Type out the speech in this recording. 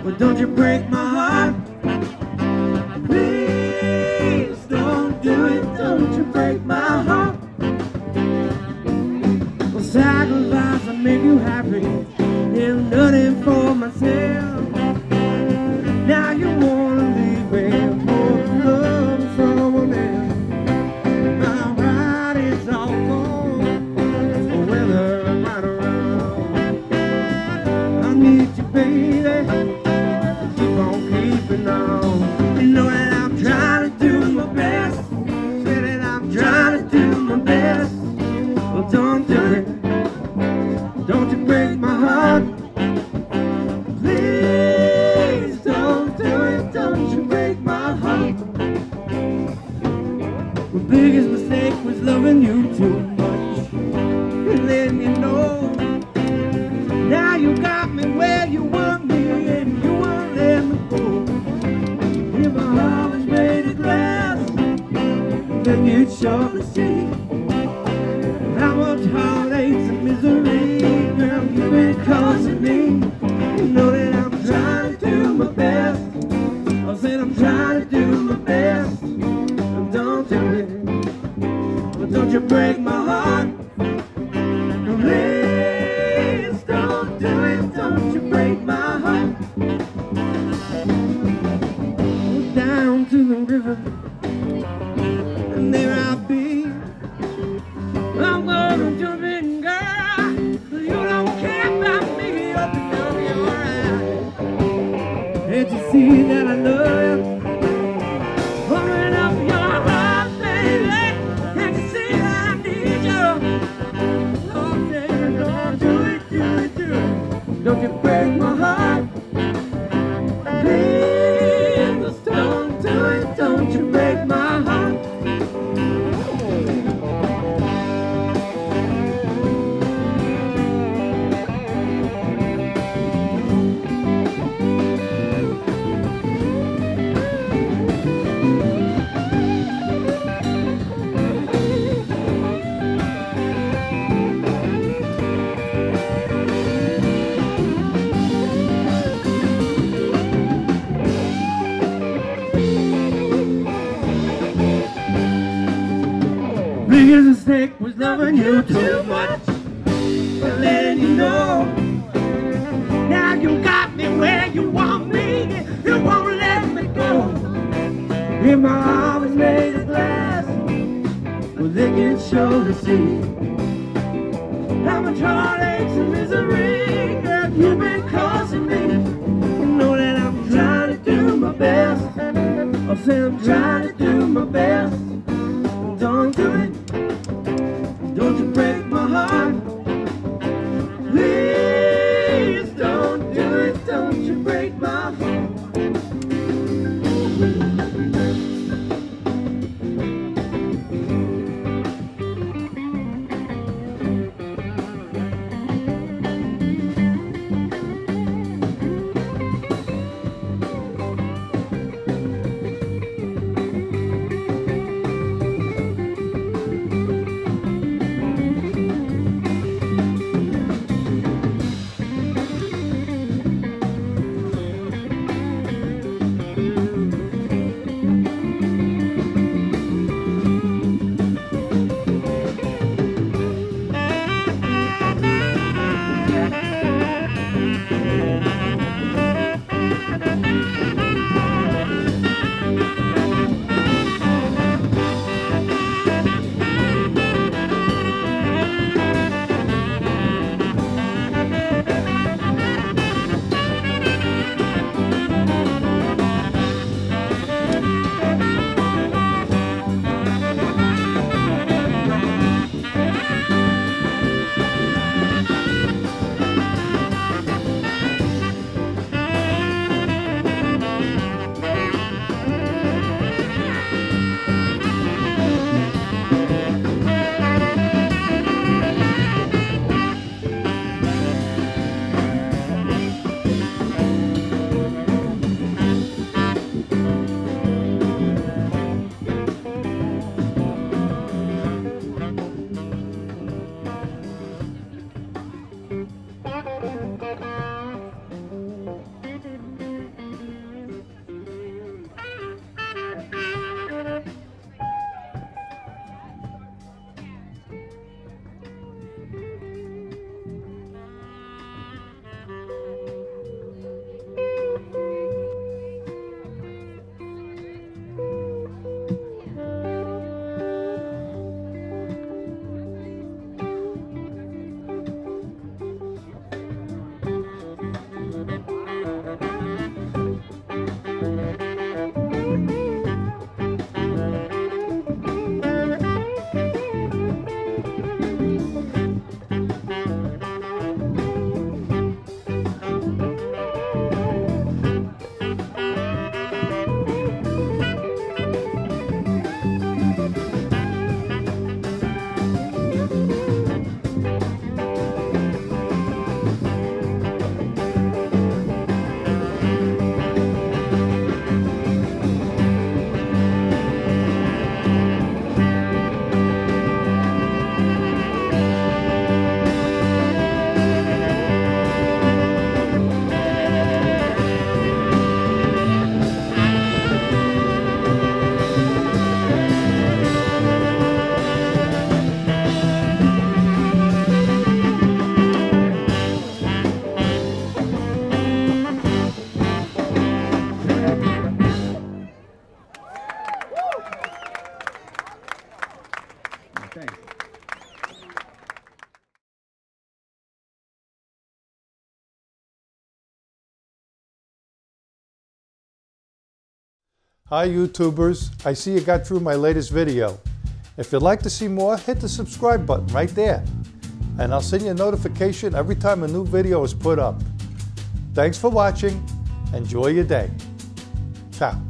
But don't you break my heart. Please don't do it, don't you break my heart. I'll sacrifice and make you happy, if nothing for myself. Now you wanna leave me for love of someone else. My right is all gone, whether I'm right or wrong. I need you, baby, keep on keeping on. You know that I'm trying to do my best, say that I'm trying to do my best. Well, don't do it, don't you break my heart. Please don't do it, don't you break my heart. My biggest mistake was loving you too much and letting you know. Now you got me where you want me and you won't let me go. If my heart was made of glass, then you'd surely see how much heartaches and misery, girl, you've been causing me. You know that I'm trying to do my best. I said I'm trying to do my best. But don't do it, but don't you break my heart. Please don't do it, don't you break my heart. Down to the river, and there I'll be. I'm gonna jump in, girl. You don't care about me, open up your eyes. Can't you see that I love you? Open up your heart, baby. Can't you see that I need you? Oh, baby, don't do it, do it, do it. Don't you break my heart. Please don't do it, don't you break my heart. Biggest mistake was loving you too much, but letting you know. Now you got me where you want me, you won't let me go. If my heart was made of glass, well they can surely see how much heartaches and misery, girl, you've been causing me. You know that I'm trying to do my best. I'll say I'm trying to do my best. Don't do it, don't you break my heart. Please don't do it, don't you break my heart. Hi YouTubers, I see you got through my latest video. If you'd like to see more, hit the subscribe button right there. And I'll send you a notification every time a new video is put up. Thanks for watching. Enjoy your day. Ciao.